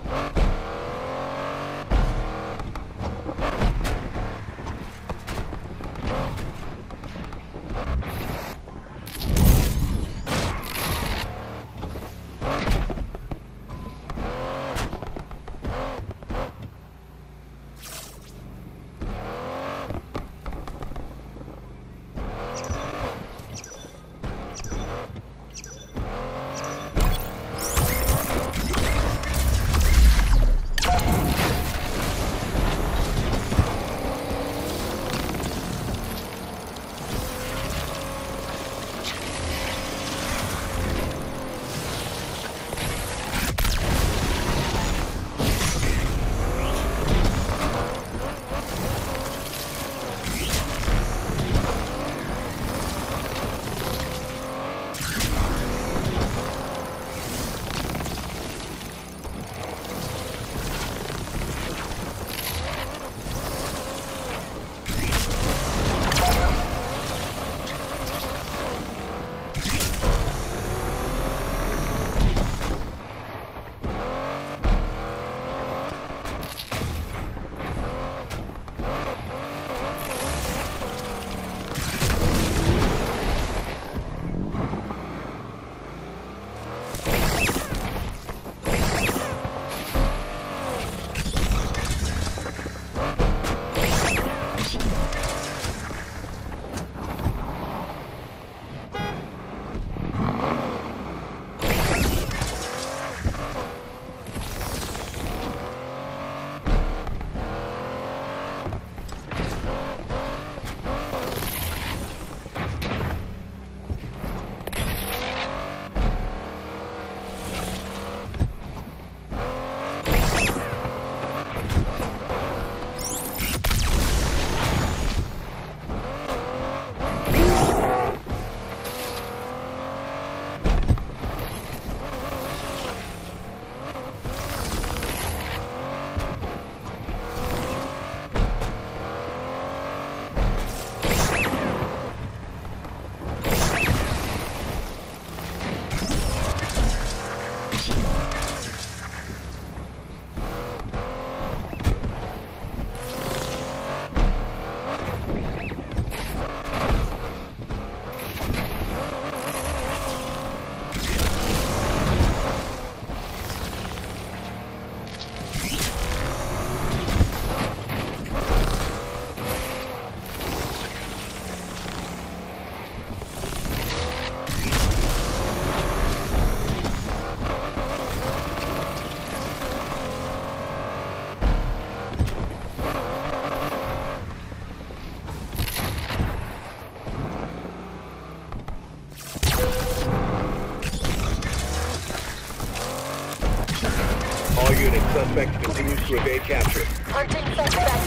All units, suspect continues to evade capture. Hunting suspect.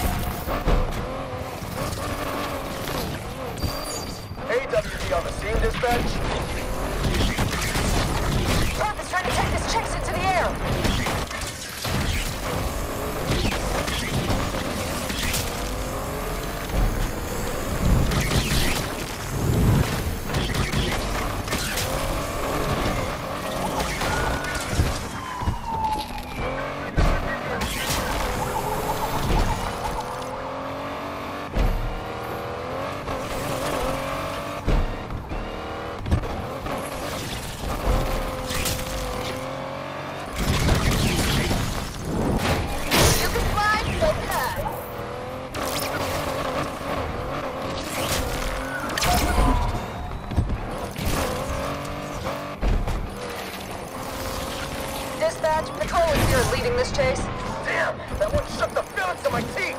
AWD on the scene, dispatch. Perth is trying to take his chicks into the air. Dispatch, Patrol is here leading this chase. Damn, that one shook the feelings to my teeth.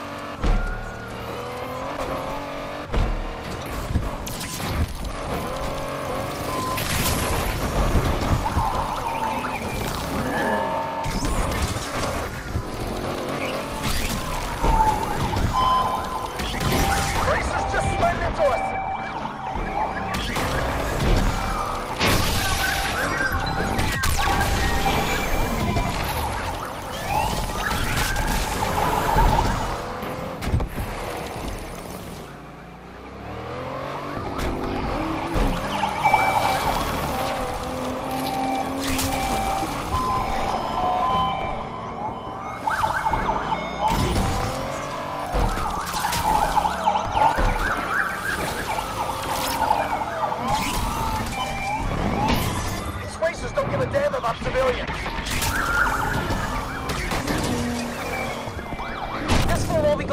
Racers just sliding into us.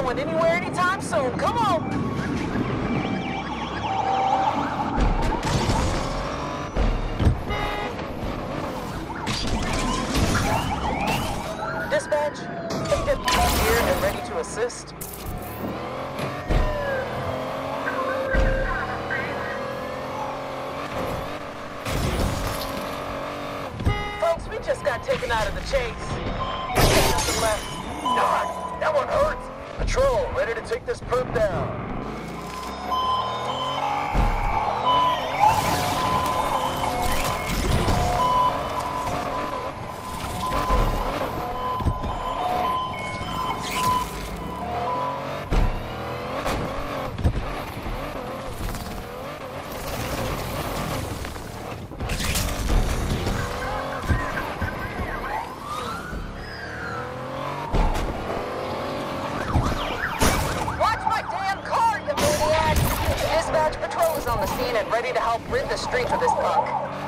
going anywhere anytime soon. Come on! Dispatch, AWD here and ready to assist. Folks, we just got taken out of the chase. Nothing left. God, that one hurts. Patrol, ready to take this perp down. Patrol is on the scene and ready to help rid the streets of this punk.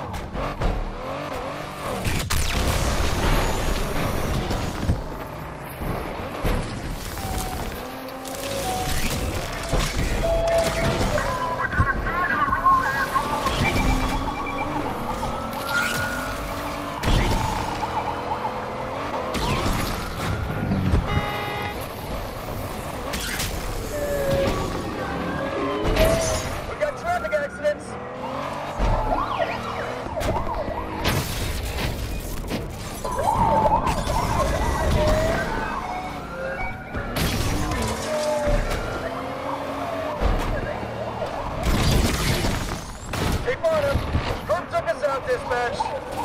Dispatch.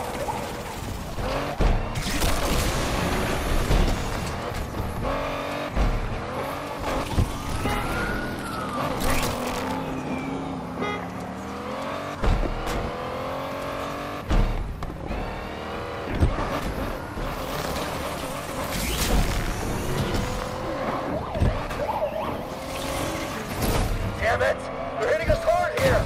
Damn it! They're hitting us hard here!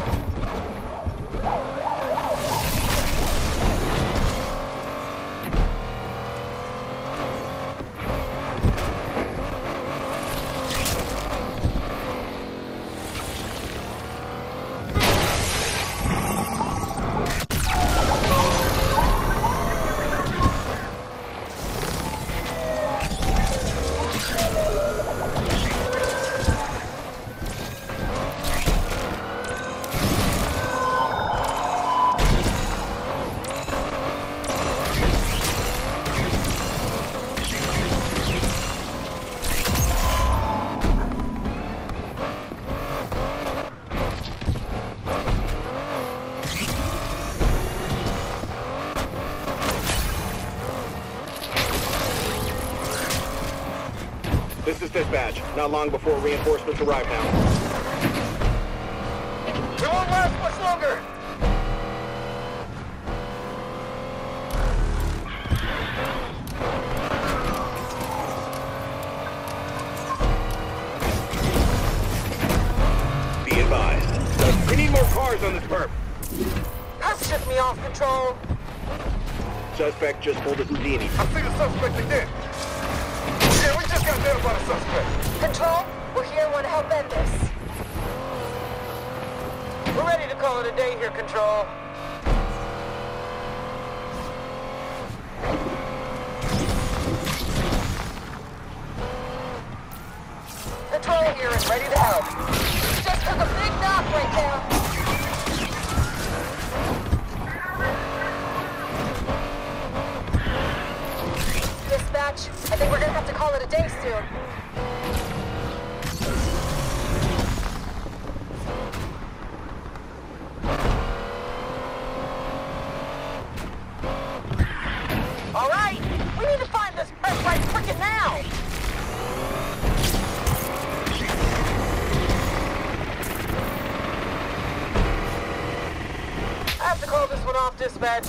This is dispatch. Not long before reinforcements arrive now. We won't last much longer! Be advised. We need more cars on this perp. That shook me off, Control. Suspect just pulled a Houdini. I see the suspect again. Yeah, we just got nailed by the suspect. Control, we're here and want to help end this. We're ready to call it a day here, Control. Control here and ready to help. Just took a big knock right there. Dispatch, I think we're gonna have to call it a day soon. All right, we need to find this perp right freaking now. I have to call this one off, Dispatch.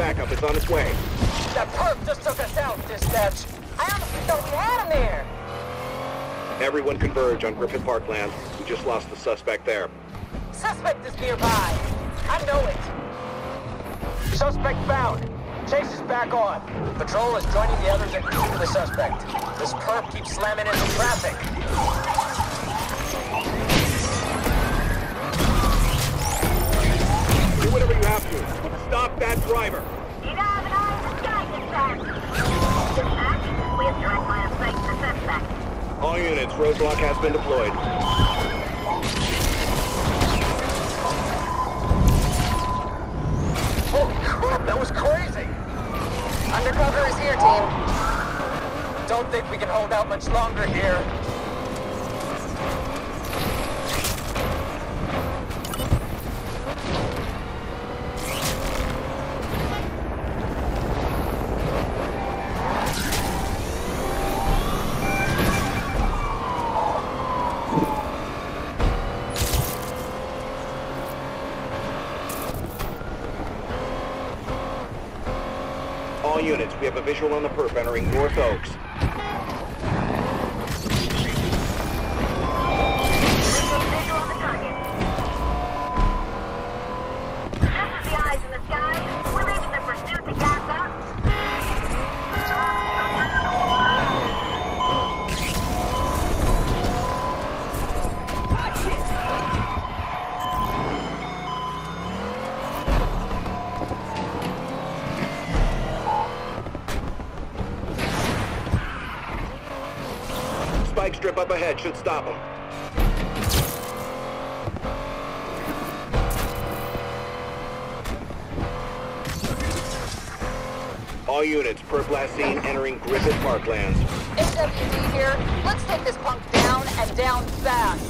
backup is on its way. That perp just took us out, dispatch. I honestly thought we had him there. Everyone converge on Griffith Parkland. We just lost the suspect there. Suspect is nearby. I know it. Suspect found. Chase is back on. Patrol is joining the others in pursuit of the suspect. This perp keeps slamming into traffic. Do whatever you have to. Stop that driver. You don't have an eye in the sky, dispatch. Dispatch, we have direct line of sight to the suspect. All units, roadblock has been deployed. Holy crap, that was crazy! Undercover is here, team. Don't think we can hold out much longer here. All units, we have a visual on the perp entering North Oaks. Visual on the target. Just as the eyes in the sky, we're making the pursuit to gas out. Spike strip up ahead should stop them. All units, perp last seen entering Griffith Parklands. HWD here. Let's take this punk down and down fast.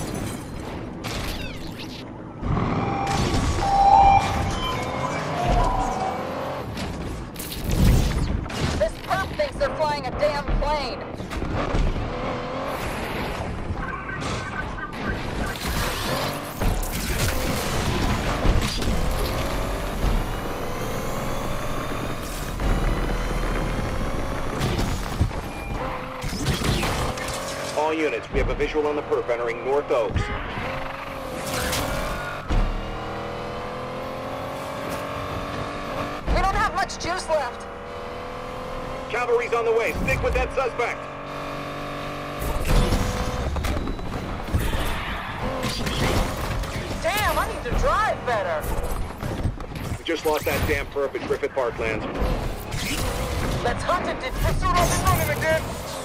This perp thinks they're flying a damn plane. All units, we have a visual on the perp entering North Oaks. We don't have much juice left. Cavalry's on the way. Stick with that suspect. Damn, I need to drive better. We just lost that damn perp at Griffith Parklands. Let's hunt it. Pursuit up and running again!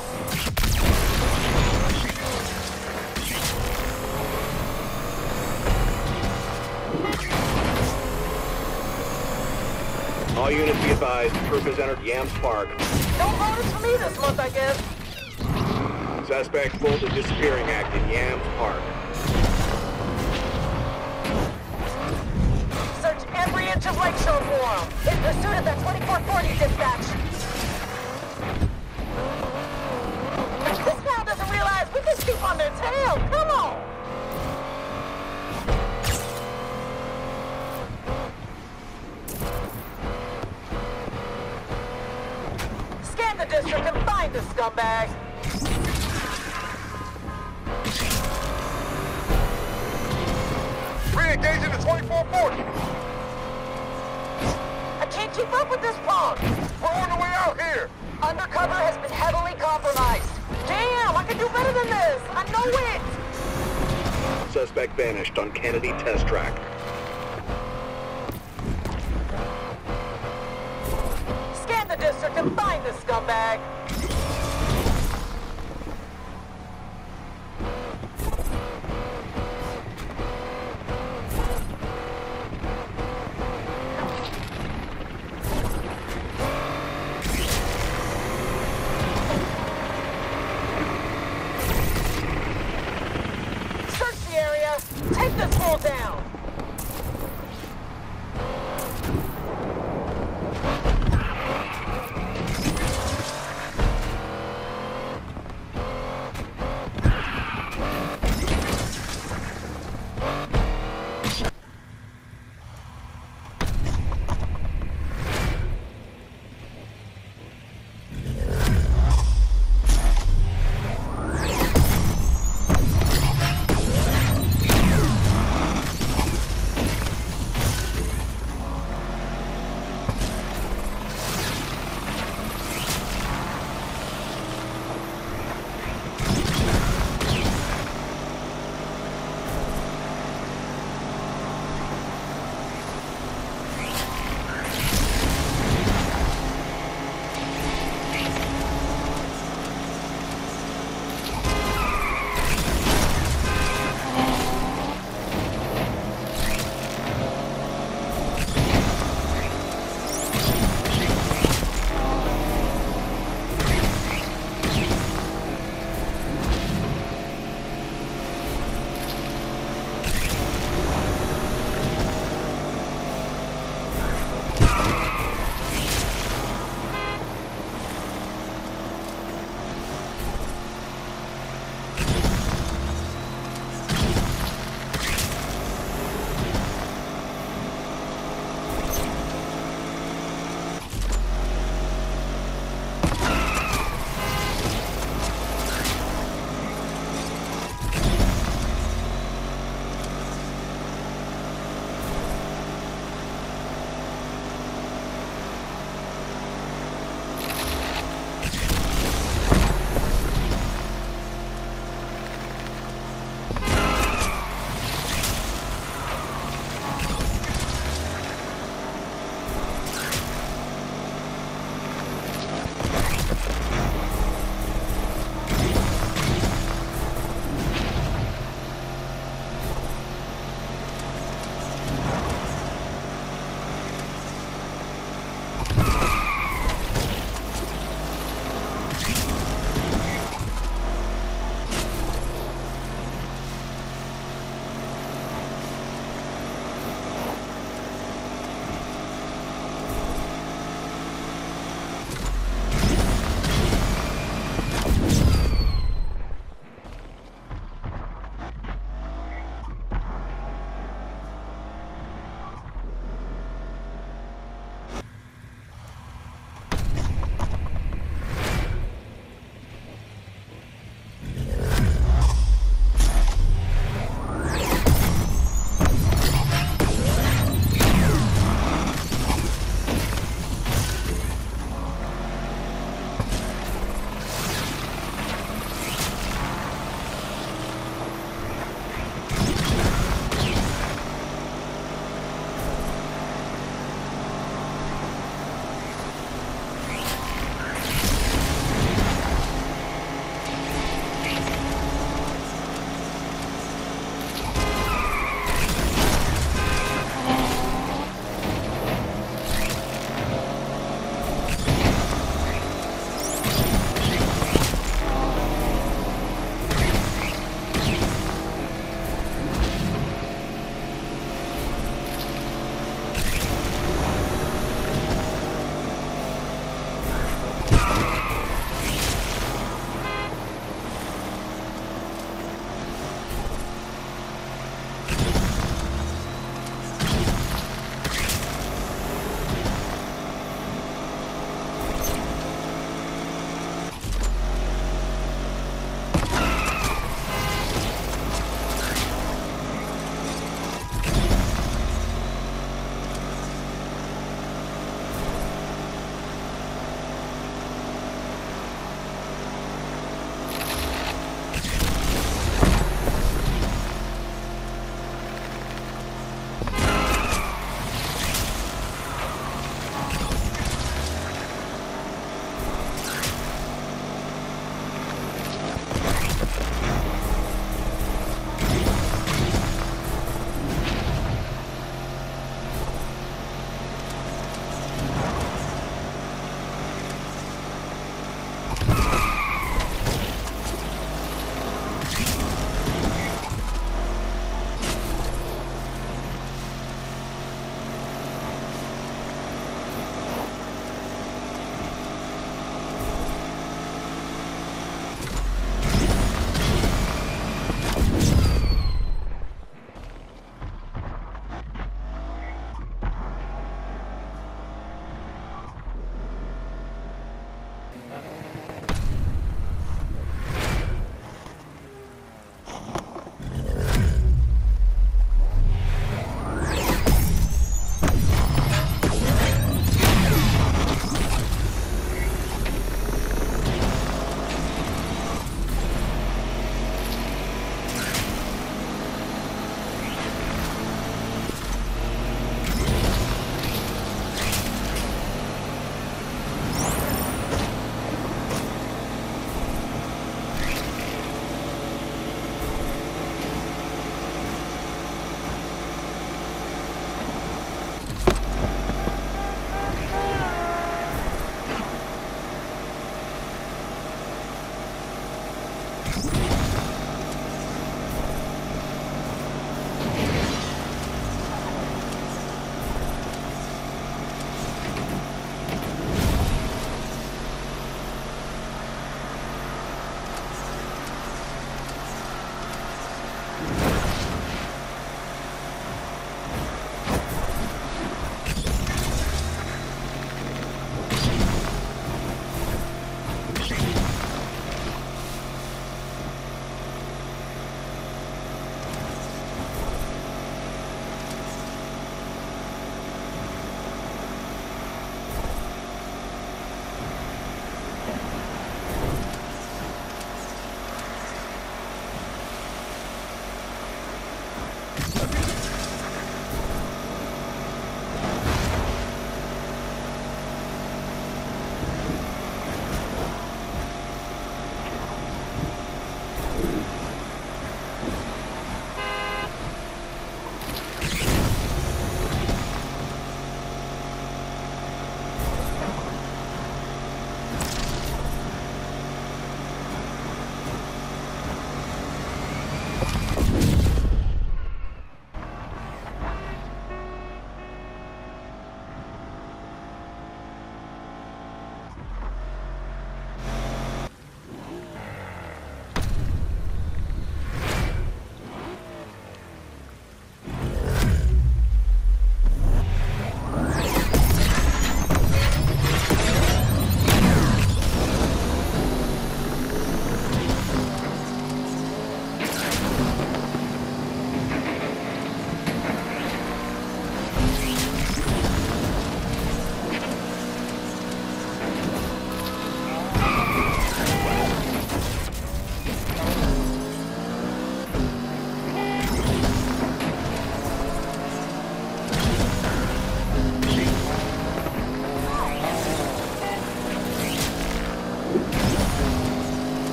All units be advised, perp has entered Yams Park. No bonus for me this month, I guess. Suspect pulled a disappearing act in Yams Park. Search every inch of Lakeshore for him. In pursuit of that 2440 dispatch. This crowd doesn't realize we can keep on their tail. Come on. Scan the district and find the scumbag. Re-engaging the 2440! I can't keep up with this punk. We're on the way out here! Undercover has been heavily compromised. Damn, I can do better than this. I know it. Suspect vanished on Kennedy Test Track. Scan the district and find the scumbag. Search the area. Take this fool down.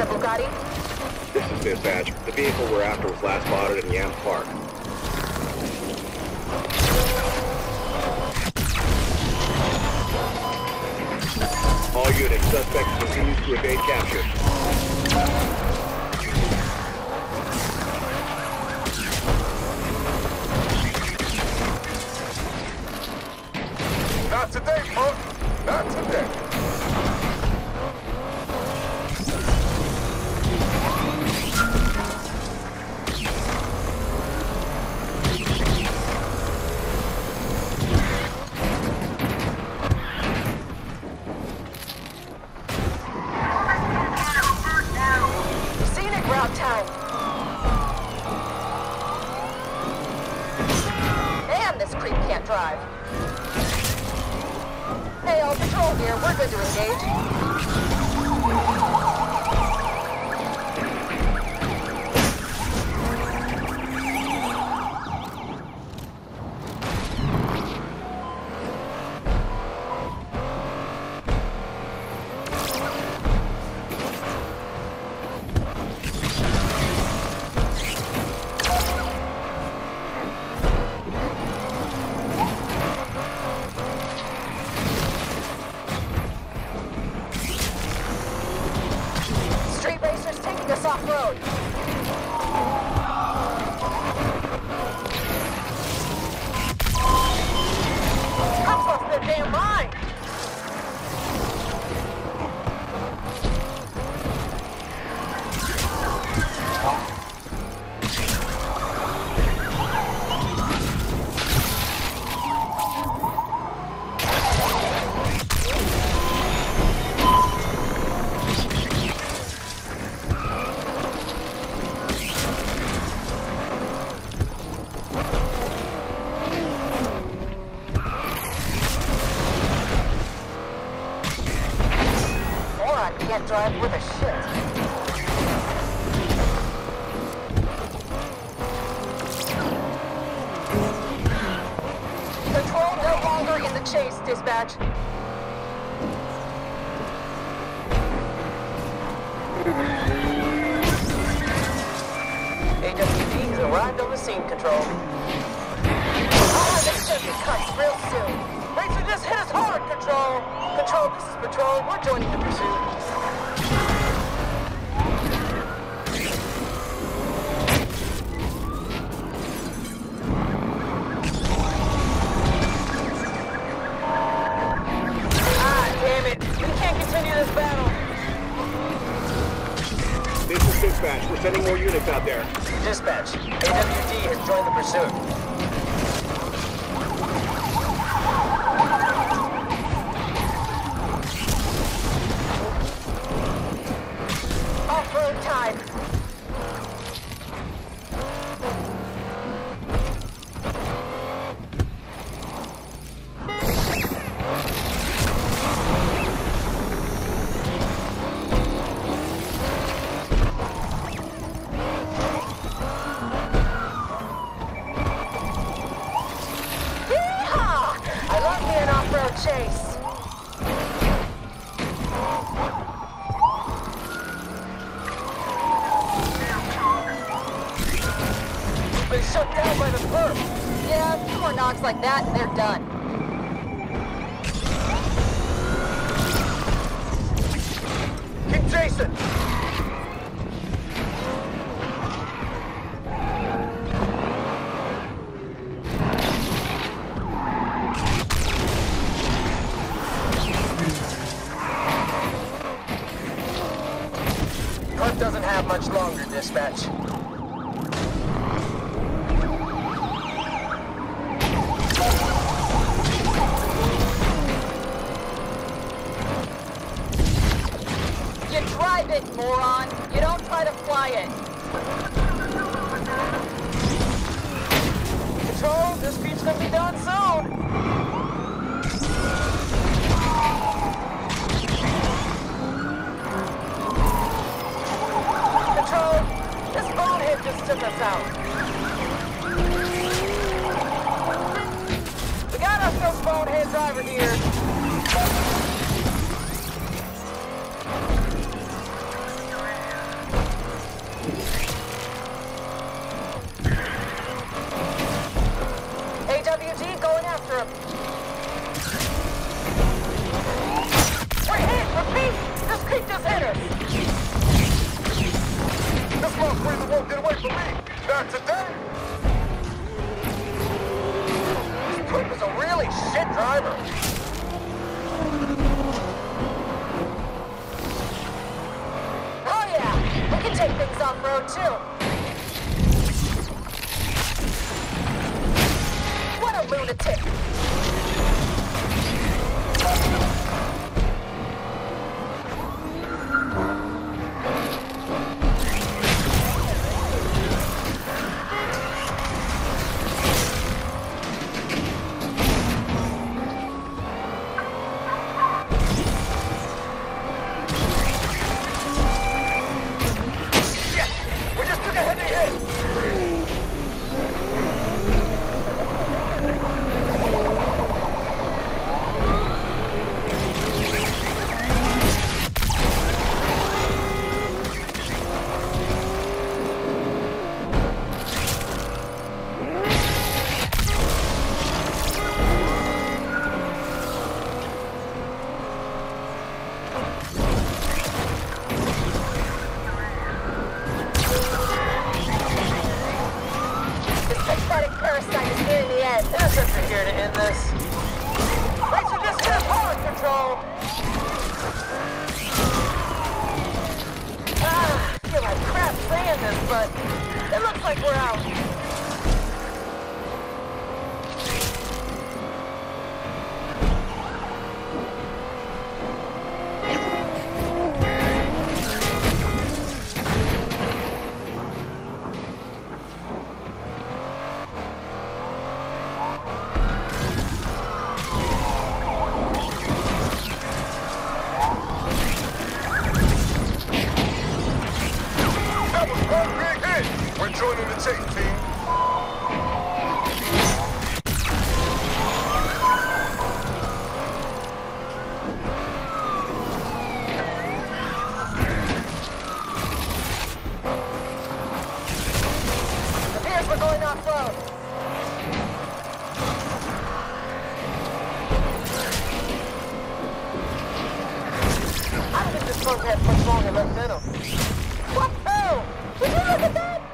there, Bugatti? This is dispatch. The vehicle we're after was last spotted in Yams Park. All units, suspect continues to evade capture. Not today, punk. Not today. Scenic route time. Man, this creep can't drive. Hey, all patrol here. We're good to engage. Street racers taking us off-road. Cops lost their damn mind. Moron can't drive with a shit. Control no longer in the chase, dispatch. AWD has arrived on the scene, Control. Oh, this should be cuts real soon. Racer just hit us hard, Control. Control, this is Patrol. We're joining the pursuit. Ah, damn it. We can't continue this battle. This is dispatch. We're sending more units out there. Dispatch, AWD has joined the pursuit. Off-road time. Yeehaw! I love me an off-road chase. Been shut down by the perp. Yeah, a few more knocks like that and they're done. Keep chasing. Perp doesn't have much longer, Dispatch. You drive it, moron. You don't try to fly it. Control, this beat's gonna be done soon. Control, this bonehead just took us out. We got ourselves bonehead driver here. can take things off-road, too. What a lunatic! But it looks like we're out. We're joining the chase, team. Appears we're going off-road. I don't think this boat has much longer left in him. Whoa! Did you look at that?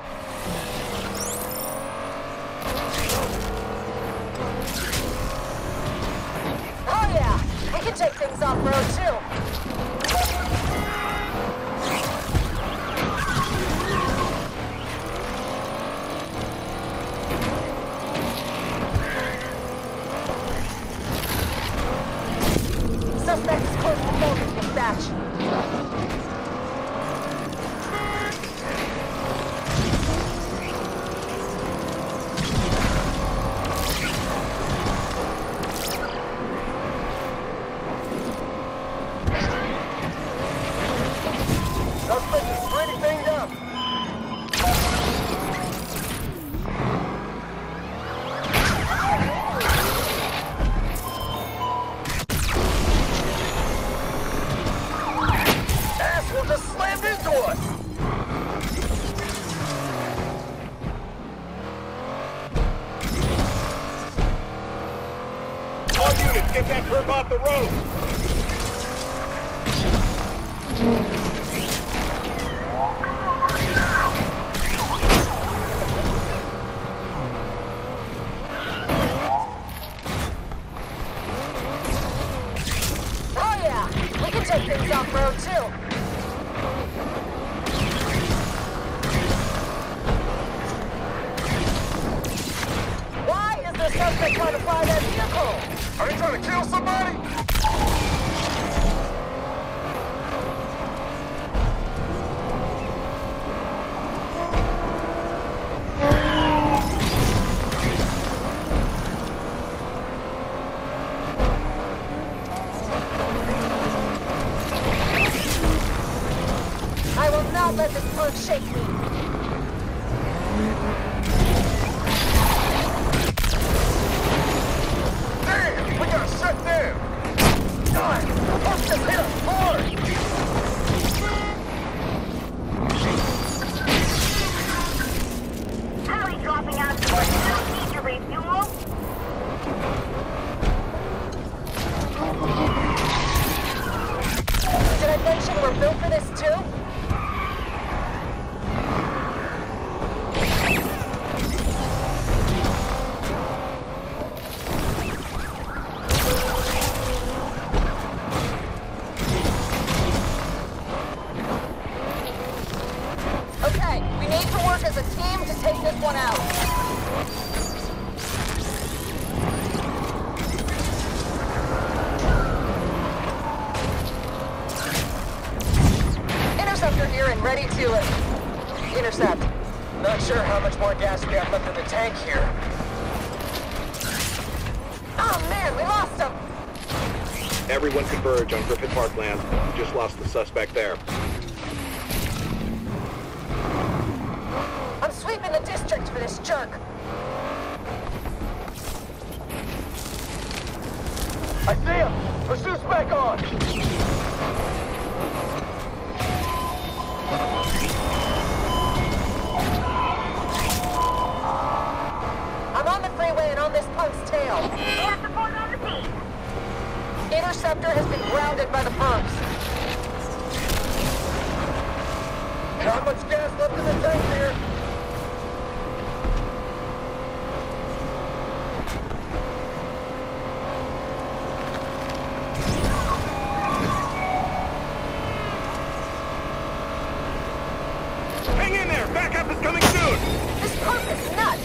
Oh yeah, we can take things off-road too. Suspect is close to building dispatch. Suspect is pretty banged up. Asshole just slammed into us. All units, get that curb off the road! Oh yeah, we can take things off-road too. Why is the suspect trying to fly that vehicle? Are they trying to kill somebody? I will not let this punk shake me. Damn, we got shut down. God, the punk just hit us hard. Heli dropping out of port. No need to refuel. Did I mention we're built for this too? as a team to take this one out. Interceptor here and ready to intercept. Not sure how much more gas we have left in the tank here. Oh man, we lost him! Everyone converge on Griffith Parkland. We just lost the suspect there. I'm sweeping the district for this jerk. I see him! Pursuit's back on! I'm on the freeway and on this punk's tail. We have support on the scene. Interceptor has been grounded by the punks. Not much gas left in the tank here. Hang in there! Backup is coming soon! This punk is nuts!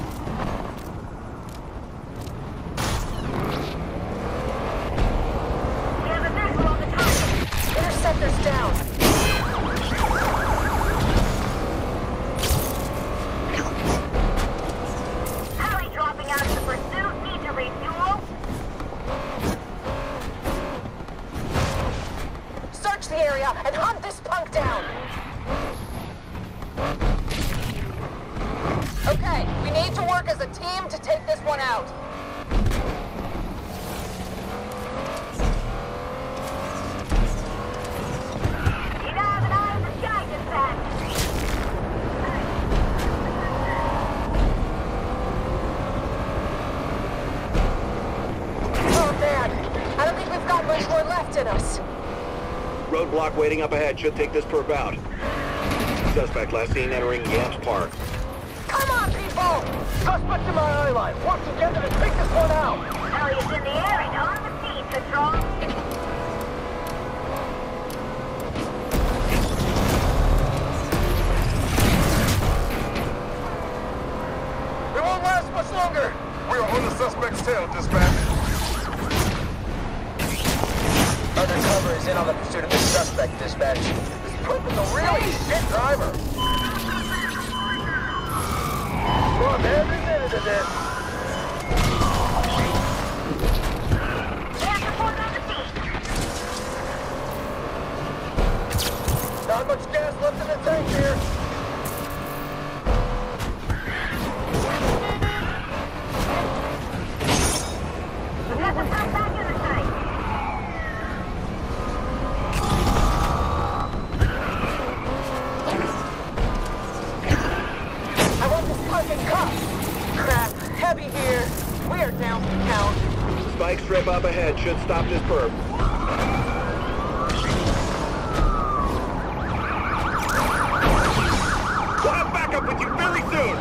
We have a visual on the target. Interceptor's down. Heli dropping out of the pursuit. Need to refuel. Search the area and hunt this punk down. Okay, we need to work as a team to take this one out. You now have an eye in the sky, dispatch. Oh man, I don't think we've got much more left in us. Roadblock waiting up ahead should take this perp out. Suspect last seen entering Yamps Park. Come on, people! Suspect in my eye line! Work together to take this one out! Heli is in the air and on the scene, Control. It won't last much longer! We are on the suspect's tail, dispatch. Undercover is in on the pursuit of the suspect, dispatch. This punk is a really shit driver. Come on, every minute of this. We have support on the scene. Not much gas left in the tank here. We got the pump back in the tank. I want this punk in cuffs. Crap, heavy here. We are down for the count. Spike strip up ahead should stop this perp. We'll have backup with you very soon!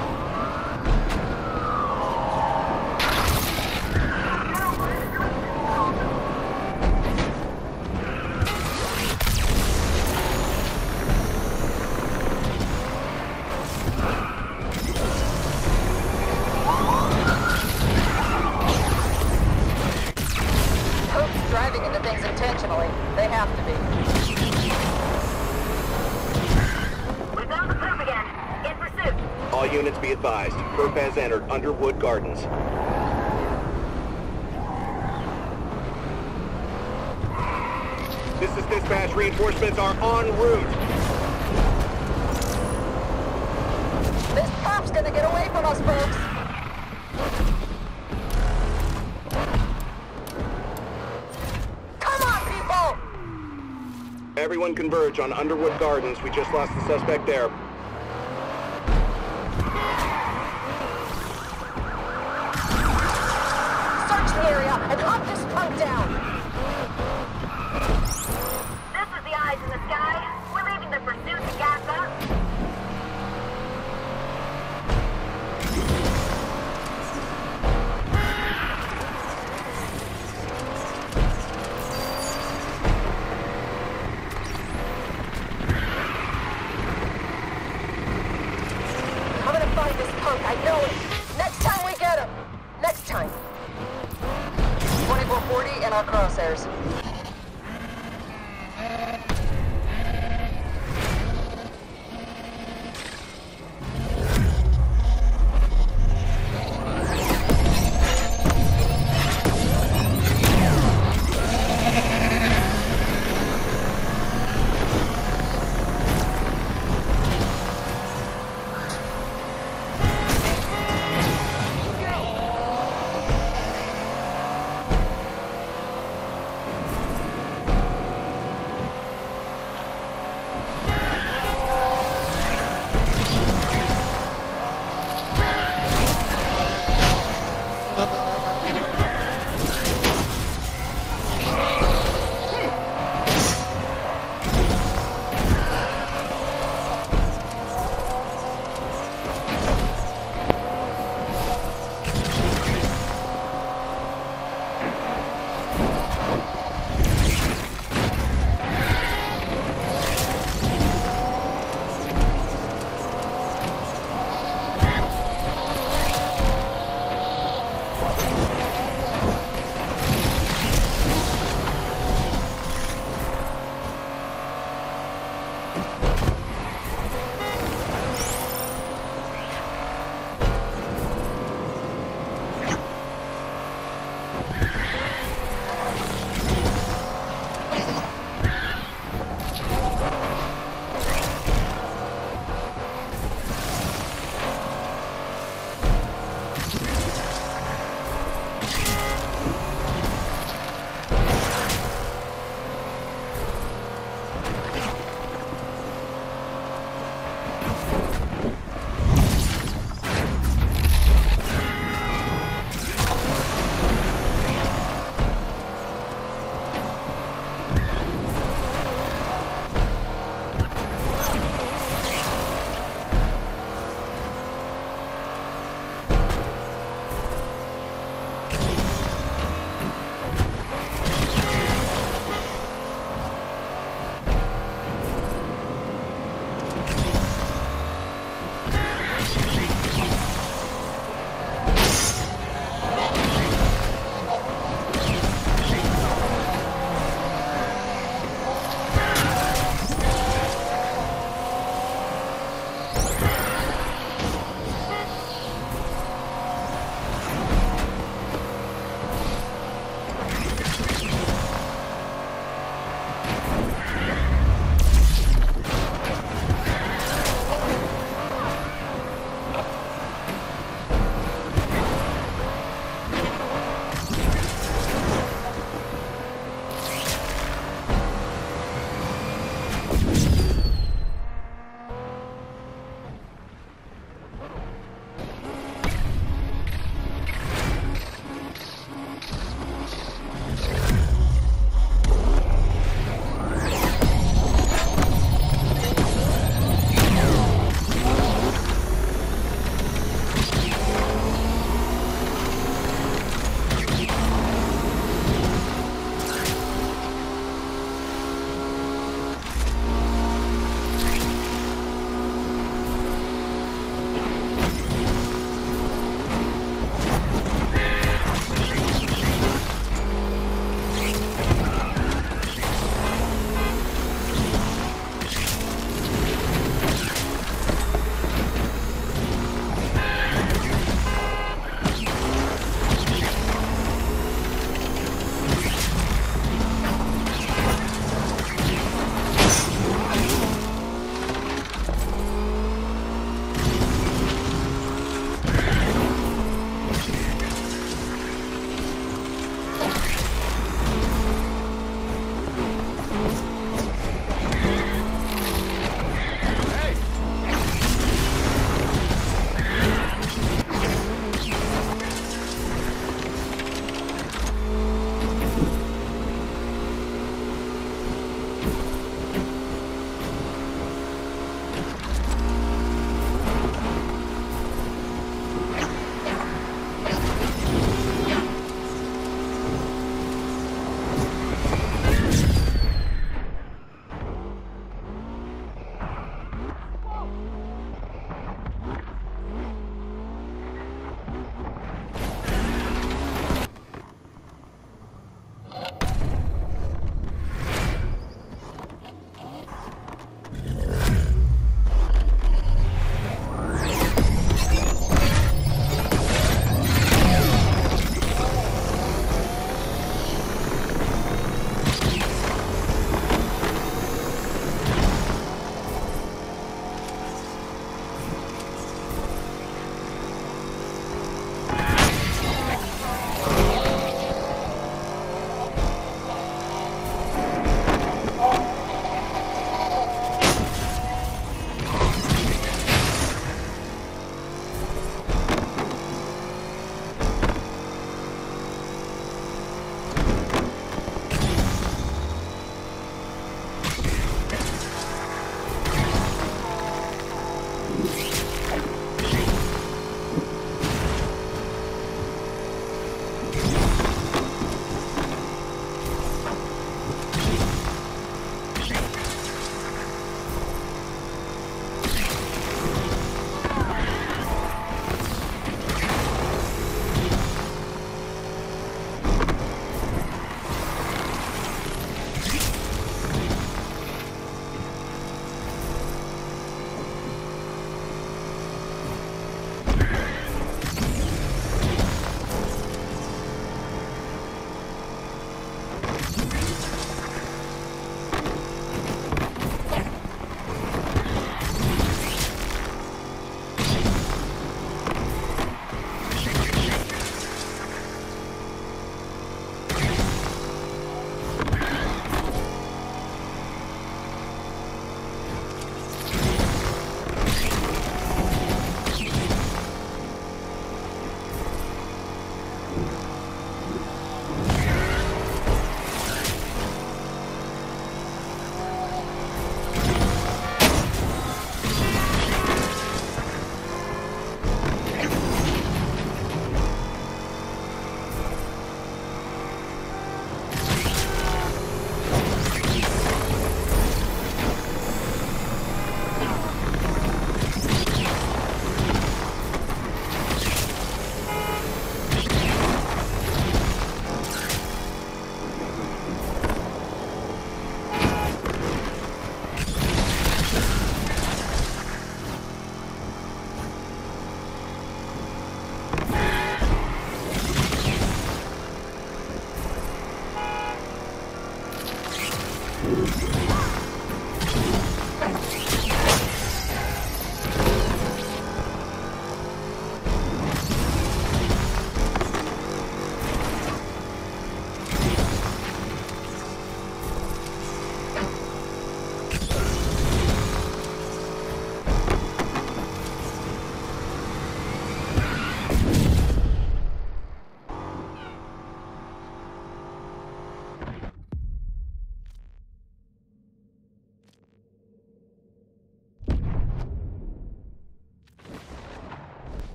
Punk's driving into things intentionally. They have to be. We found the perp again. In pursuit. All units be advised. Perp has entered Underwood Gardens. This is dispatch. Reinforcements are en route. This pop's gonna get away from us, folks. Come on, people! Everyone converge on Underwood Gardens. We just lost the suspect there. Search the area and hunt this punk down. This is the eyes in the sky. We're leaving the pursuit to gas up. drunk, I know it. Next time we get him. Next time. 2440 in our crosshairs.